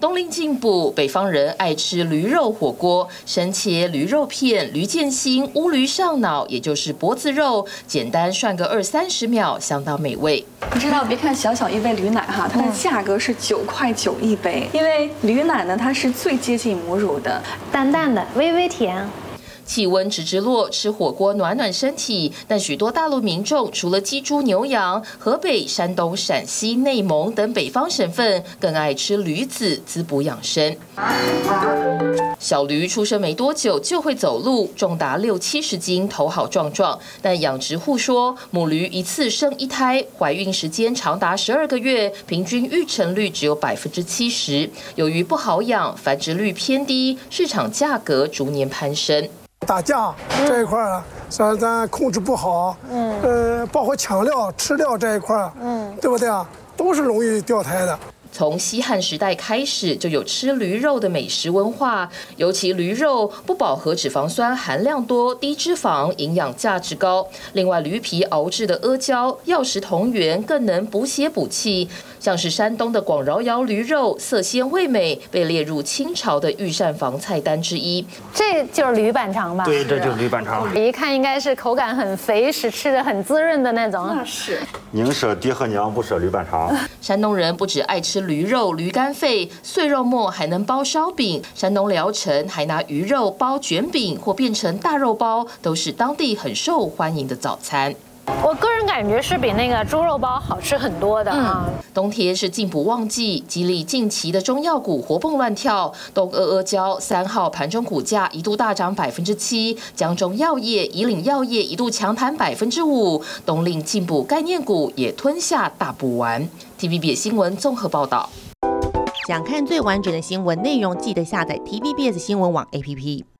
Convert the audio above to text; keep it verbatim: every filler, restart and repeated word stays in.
冬令进补，北方人爱吃驴肉火锅，生切驴肉片、驴腱心、乌驴上脑，也就是脖子肉，简单涮个二三十秒，相当美味。 你知道，别看小小一杯驴奶哈，它的价格是九块九一杯，因为驴奶呢，它是最接近母乳的， 淡淡的，微微甜。 气温直直落，吃火锅暖暖身体。但许多大陆民众除了鸡猪牛羊，河北、山东、陕西、内蒙等北方省份更爱吃驴子滋补养生。小驴出生没多久就会走路，重达六七十斤，头好壮壮。但养殖户说，母驴一次生一胎，怀孕时间长达十二个月，平均育成率只有百分之七十。由于不好养，繁殖率偏低，市场价格逐年攀升。 打架这一块儿，虽然咱控制不好，嗯，呃，包括抢料、吃料这一块儿，嗯，对不对啊？都是容易掉胎的。 从西汉时代开始，就有吃驴肉的美食文化。尤其驴肉不饱和脂肪酸含量多，低脂肪，营养价值高。另外，驴皮熬制的阿胶、药食同源，更能补血补气。像是山东的广饶窑驴肉，色鲜味美，被列入清朝的御膳房菜单之一。 这就是驴板肠吧？ 对，这就是驴板肠。 一看应该是口感很肥实，吃的很滋润的那种。 那是。 宁舍爹和娘，不舍驴板肠。 山东人不只爱吃驴肉、驴肝肺，碎肉末还能包烧饼。山东聊城还拿鱼肉包卷饼或变成大肉包，都是当地很受欢迎的早餐。 我个人感觉是比那个猪肉包好吃很多的啊。 嗯、冬天是进补旺季，激励近期的中药股活蹦乱跳。东阿阿胶三号盘中股价一度大涨百分之七，江中药业、以岭药业一度强弹百分之五，冬令进补概念股也吞下大补丸。T V B S 新闻综合报道。 想看最完整的新闻内容，记得下载 T V B S 新闻网 A P P。